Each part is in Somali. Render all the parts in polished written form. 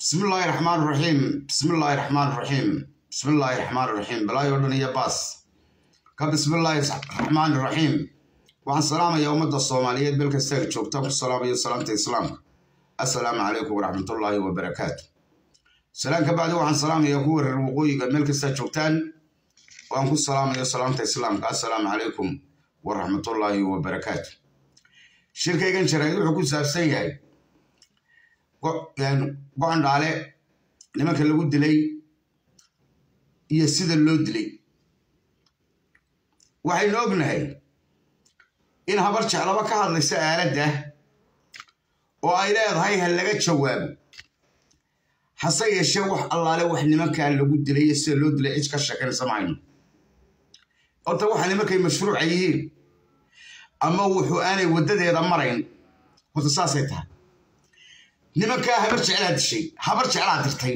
بسم الله الرحمن الرحيم بسم الله الرحمن الرحيم بسم الله الرحمن الرحيم بلا يردن يا باس بسم الله الرحمن الرحيم وعن سلام يوم الصومالية بالكسر شوفتكم السلام يا سلامة الإسلام السلام عليكم ورحمة الله وبركاته سلام كبعد وعن سلام يقول الوقوي ملك السر شوفتان وعن السلام يا سلامة الإسلام السلام عليكم ورحمة الله وبركاته شركة كان شرعي وحكومة سابسية يعني قاعد عليه لما كان لو دلي يسيد اللو دلي waxay noognahay in habar jeclaba ka hadlaysa aaladda oo ay leedahay hal laga jawaabo hase yeeshee wax allaale wax nimanka lagu dilay si loo dilay cid ka shaqeynaysa maayno inta waxa nimankay mashruuc yihiin ama wuxuu aanay wadadeeda marayn wada saasay tahay nimanka habar jeclaa dishay habar jeclaa dirtay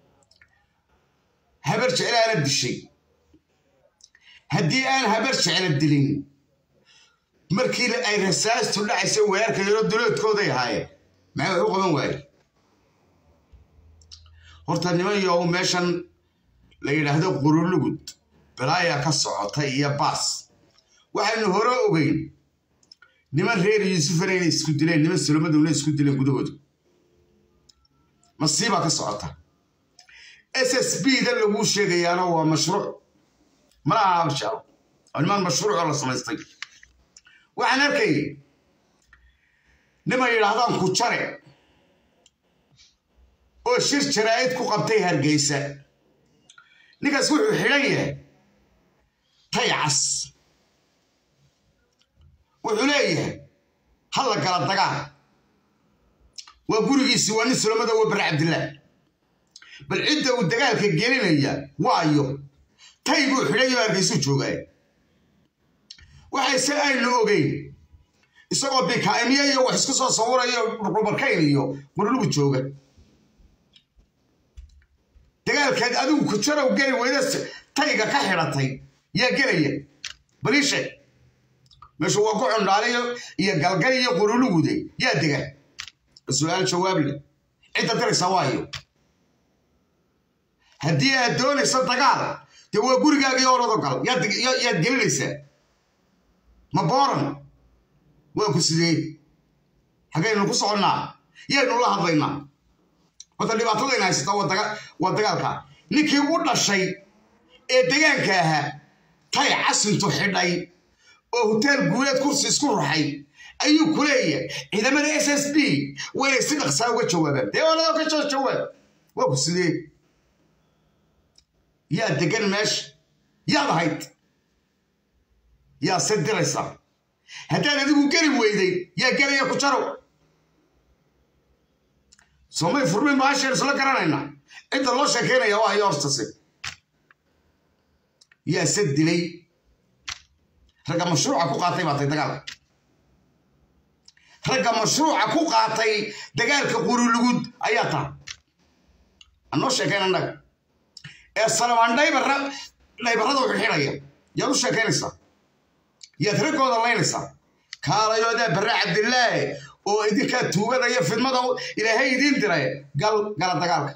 habar jeclaa dishay haddii aan habar jecla dilin markii ay rasaastu dhacaysa weerarka yaro duleedkooda ahaayeen maxay u qaban waayeen horta niman yow meeshan la yiraahdo qurulugud balaaya ka socota iyo baas waxaynu hore ogeyn niman reer Yuusuf inay isku dileen niman Salomaduna isku dileen gudahooda masiiba ka socota SSB da lagu sheegayaana waa mashruuc ما أعرف شو المال مشروع ولا سمستي وأنا كي نما يلاقون كشرة أو شير شرايط كقبتي هرجيسة نكسر حلية تيعس وحلية هلا قال الدجاج وبرجي سواني سلمة وبر عبد الله بالعدة والدجاج كجنينية وايو تايبو حليو هرجيسو جوغاي waxay saay loo ogay isagoo bikaamiye iyo wax isku soo sawirayo rubarkayn iyo qurulugu jooga dagaalkeed adigu ku jaro gali weydas tayga ka xiratay yaa galaya bariishe meesha waa ku cundaaliyo iyo galgal iyo qurulugude yaa diga su'aal jawaab leh inta daraysa waayo haddii aad doonayso dagaal dee waa gurigaaga iyo orado gal yaa gelinaysaa ما بورن وكسيدي حكينا نقصنا يا الله بينا وتلي بعطينا يستوى ودقالك نكى ولا شيء دقالكها تاي عسل تحدي وهوتيل جولات كرسي سكور حي أيو كلية إذا ما SSB وين يصير ساوي شوابه ده ولا ده شواب وكسيدي يا دقال مش يا ضحيت يا سد رئيسا هذا الذي ممكن ويدي يا كلا يا كشرو سوما يفرمي معاشر سلا كرانينا انت الله شكينا يا واحد يرستسي يا سد لي رقم مشروع كو قاطي باطي دقال رقم مشروع كو قاطي دقال كقولوا لجود اياتا الله شكينا انك السلام عليكم لا يبردوا بالحيريه يا الله شكينا يتركوا الله ينسى قال يا ده برع عبد الله وإذا توبة يا في المضى إلى هي دين ترى قال دقالك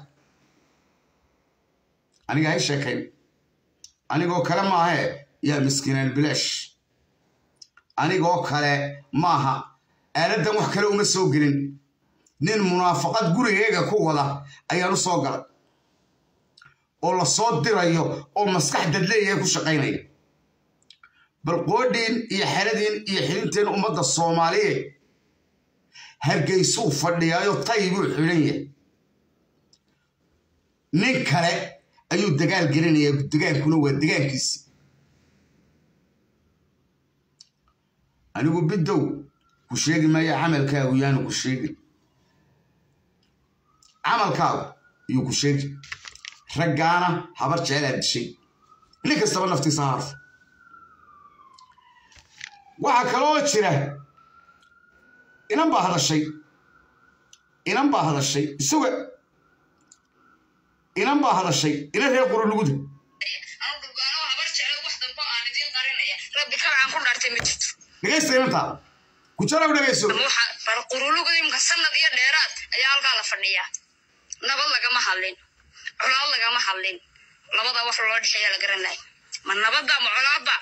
أنا جاي شكل أنا جو كلام معه يا مسكين البلاش أنا جو كلام معها أنا ده محكلة ومسوقين نين منافقات قولي هيك كولا أيانو صقر والله صوت دريه أو مسكح دليل يكون شقيني بالقودين يحردين يحرنتين أمد الصومالية هرقيسو فرديايو طيبو حلية نكره أيو الدقال قريني الدقال كنوه الدقال كيسي أنا أقول بدو كشيقي ما يعمل كاو يانو كشيقي عمل كاو يو كشيقي رقانا حبرت على الشيء ليك استبال نفتي صارف waxa kaloo jira inan baa hadashay isuga inan baa hadashay ina reer quruluguda aan dugaano habar jecel wax danbo aan idin qarinaya rabbi ka aan ku dhartay ma jirto dhageysta ku jara dhageyso waxa quruluguda imka sanad iyo dheeraad ayaa halka la fadhiyaa nabad lagama hadlin colaad lagama hadlin labada wax loo dhexeeya la garanay ma nabadda ma colaadba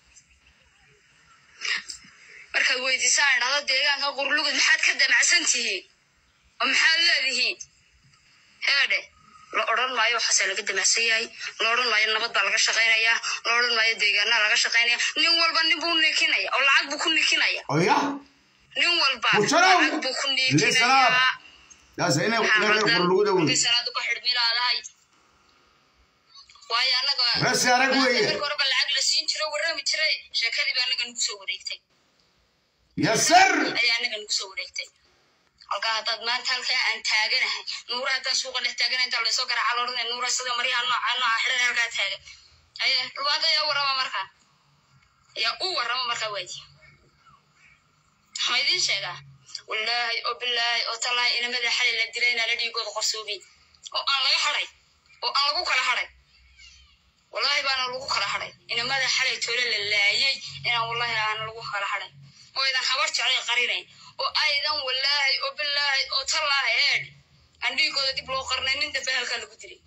markaad weydiisaan dhahdo deegaanka Qorlugud maxaad ka damacsan tihiin oo maxaad leedihiin heede la oran maayo waxa laga damacsan yahay la oran maayo nabad baa laga shaqeynayaa la oran maayo deegaanka laga shaqeynaya nin walba nin buu nikinaya oo lacag buu ku nikinaya oya nin walba lacag buu ku nikinaya لا سينا Qorlugud awey salaad ku xidhmilaadahay waaya anaga bas arag weeye korba lacag la siin jiro warami jiray sheekadii baa anaga nagu soo wareegtay ya sir ayaa anaga nagu soo wareegtay halka dad maanta halka aan taaganahay nuura hadda suuqa dhex taaganahay inta la soo garaaca looran nuura sida mariya nooca xidhan halka taagan ayaa ruwaada yaa warama marka yaa u warama marka waadi haydin sheega والله وبالله وطلع إن ماذا حل الدليل على دي جود قصوبي وأنا لا حري وأنا لقوك على حري والله بأنا لقوك على حري إن ماذا حل تقول لله يي إن والله أنا لقوك على حري وإذا خبرت عليه قرينين وأيضا والله وبالله وطلع هاد عندي جود دبلو قرنين أنت بهالك اللي قدري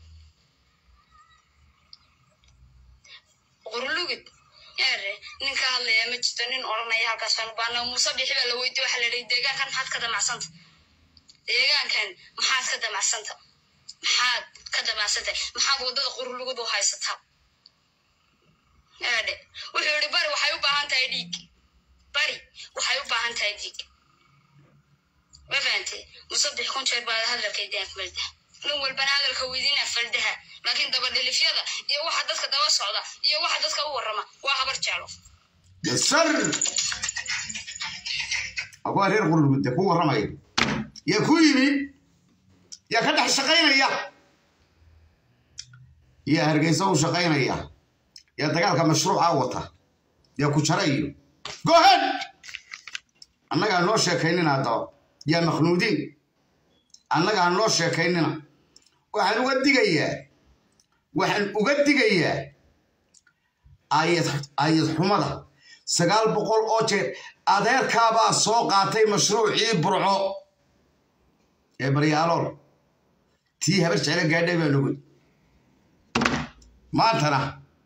Qorlugud yare ninka hadlaya ma jirto nin oranaya halkaas aan baano musabixi baa la weydiiyay waxa la yiri deegaankan maxaad ka damacsanta deegaankan maxaad ka damacsanta maxaad wadada Qorlugud u haysataa yare wuxuu yiri bari waxay u baahan tahay dhiig ma fahanti musabix kun jeer baa hadalka deegaanka malda nin walba hadalka weydiina faldaha laakiin daba dhilifyada iyo waxa dadka daba socda iyo waxa dadka u warama waa habar jeclo sir aqwa reer Qorlugud ku waramay ya ku yimi ya ka dhex shaqeynaya ya hargeysa u shaqeynaya ya dagaalka mashruuca wata ya ku jarayo go ahead annaga noo sheekaynina daba ya makhnuudin annaga noo sheekaynina waxaan uga digayaa ayad xumada 900 oo jeer adeerkaabaa soo qaatay mashruucii burco ee baryaalool tii habar jecel gaadhay baa lagu maantana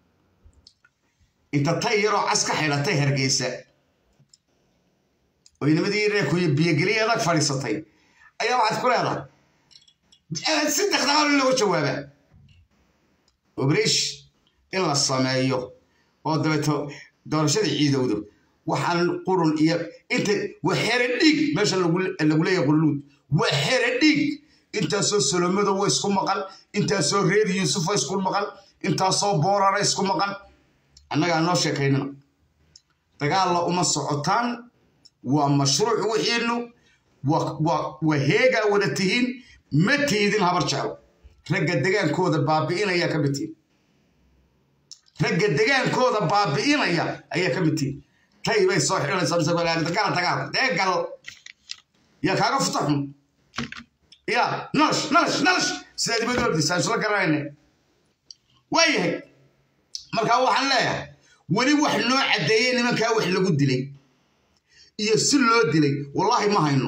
inta tayaro aska xidhatay Hargeysa oo inamadii reeku biyageliya adag fariisatay ayaa waxaad ku leedahay saddex dagaal lagu jawaaba obrish in la sameeyo oo dabeeto doorashada ciidowdo waxaan qurun iyo inta waxere dhig meesha lagu leeyahay Qorlugud waxere dhig inta soo Solomado way isku maqal inta soo reer Yuusuf way isku maqal inta soo Boorara isku maqal annaga noo sheekaynaa dagaal la uma socotaan waa mashruuc wixiinu وهيجا ودتهين متيدين هبر شعو رجع دجان كودا بابينا يا كبتين رجع دجان كودا بابينا يا كبتين طيب أي صاحي ولا سامسونج ولا تقال دجال يا كارو فتحهم يا نش سيدي بدور دي سامسونج كراينه ويه مركا waxaan leeyahay wali wax noo cadeeyay nimanka wax lagu dilay iyo si loo dilay wallahi ma hayno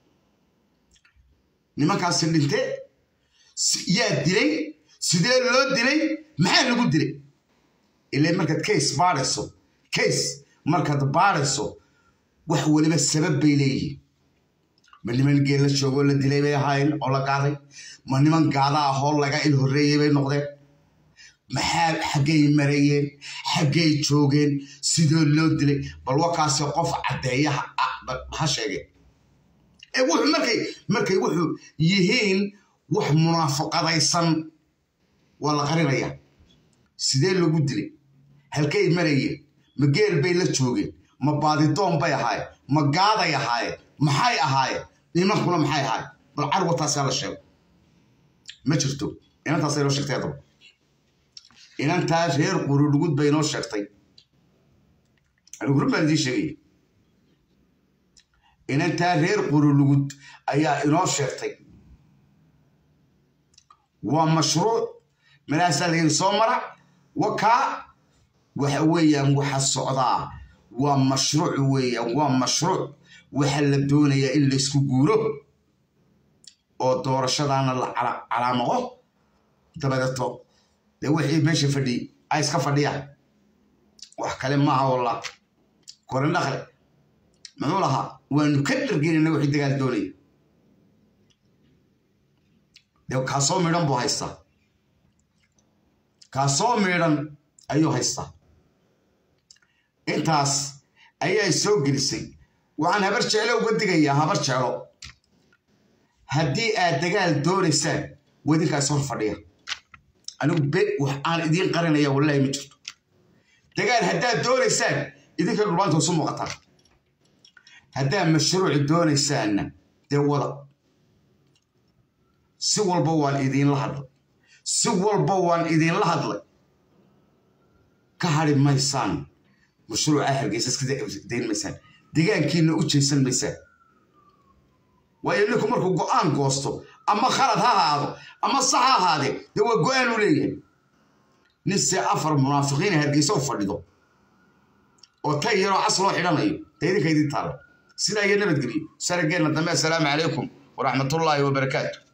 nimankaas dhintay yaa dilay sidee loo dilay maxaa lagu dilay ilaa markaad case markaad baarayso wax waliba sabab bay leeyihiin ma niman geel la joogo la dilay bay ahaayeen oo la qaaday ma niman gaada ah oo laga il horeeyay bay noqdeen maxaa xagay marayeen xagay joogeen sidoo loo dilay bal wakaas qof cadeeyaha ha sheegay wuxuu markay wuxuu yihiin wax munaafiqadaysan wala qarinaya sidee lagu dilay halkay marayeen ma geel bay la joogeen ma baadidoon bay ahaayeen ma gaaday ahaayeen maxay ahaayeen nimankuna maxay ahaayeen bal carwataas la sheego ma jirto inantaas ay loo sheegtay dab inantaas reer Qorlugud bay noo sheegtay anigu baan idin sheegay inantaa reer Qorlugud ayaa inoo sheegtay waa mashruuc maraasal soo mara waka waxa weeyaan waxa socdaa waa mashruuc weeyaan waa mashruuc waxa la doonayaa in la isku guuro oo doorashadaana la calaamado dabadeeto dee wixii meesha fadhiyey ay iska fadhiyaan wax kale maaha wallah korin dhaqle muxuu lahaa waanu ka dhargeynayna wixii dagaal doonaya dee kaasoo midhan buu haystaa kaasoo midhan ayuu haystaa intaas ayaa soo gelisay waxaan habar jeclo uga digayaa habar jeclo haddii aad dagaal doonaysaan wadinkaas hor fadhiya anigu wax aan idiin qarinaya wallahi ma jirto dagaal haddaad doonaysaan idinka dhulbaanta usu muuqataa haddaad mashruuci doonaysaanna dee wada si walba waan idiinla hadlay si walba waan idiinla hadlay ka hadhi maysaan mashruuca hargeysa iska dayn maysaan deegaankiina u jeesan maysaan waayo ninku markuu go'aan goosto ama khalad ha ahaado ama sax ha ahaadee dee waa go'aan u leeyahay nin se 4 munaafiqiin hargeysa u fadhido oo tay yaroo cas loo xidhanayo dee idinka idin taala sidaa iyo nabadgelyo sarageenna dambe assalaamu calaykum waraxmatullaahi wabarakaatu